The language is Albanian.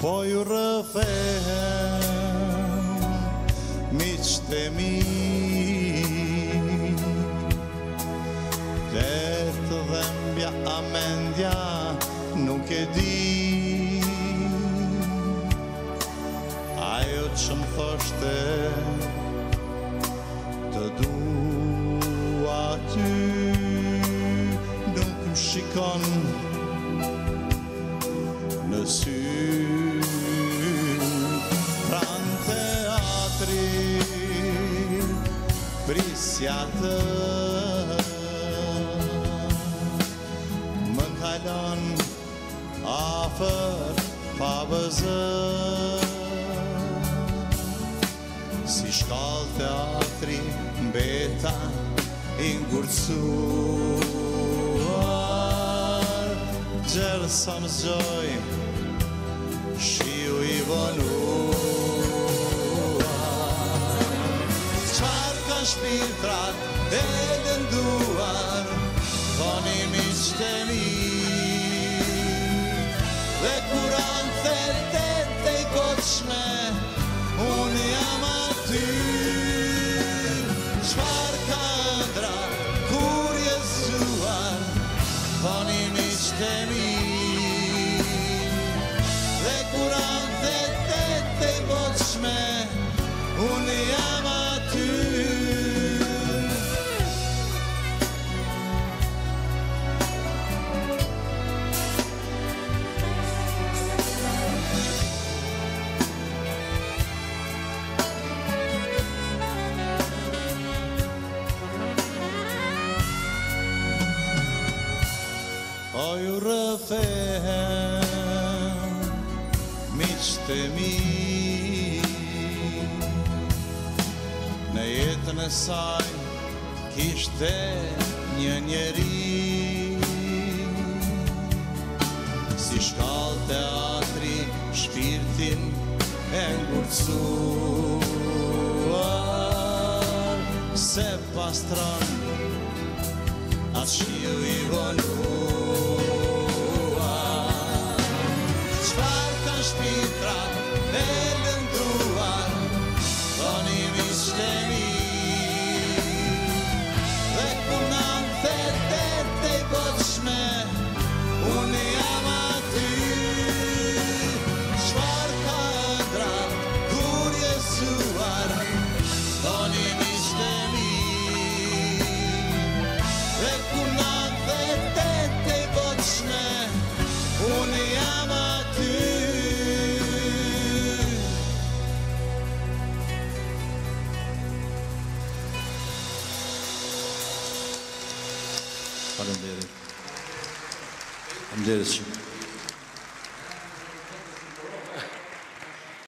po ju rëfehem miqt e mi, letë dhe mbja amendja nuk e di, ajo që më thoshte të dua ty, nuk më shikon në sy, pran teatri prisja të më kalon afer pa bëzë, si shkall teatri mbeta i ngurcuar, gjerë sa më zgjoj shiu i vonuar. Çfarë ka shpirtrat e lënduar, thoni miqt e mi, dhe kur anë theltet e i koqme, unë jam aty. Çfarë ka ëndra kur jezuar, thoni miqt e mi, dhe kur anë theltet e i koqme, unë jam aty. O ju rëfehem miqt e mi, në jetën e saj kishte një njeri, si shkall teatri shpirtin e ngurcuar, se pastron atë shiu i vonuar. Çfarë kanë shpirtrat e lënduar, thoni miqt e mi, dhe kur nanë theltet e i koqme, unë jam aty. Çfarë ka ëndra kur jezuar, thoni miqt e mi, dhe kur nanë theltet e i koqme, unë jam aty. Faleminderit. Faleminderit shumë.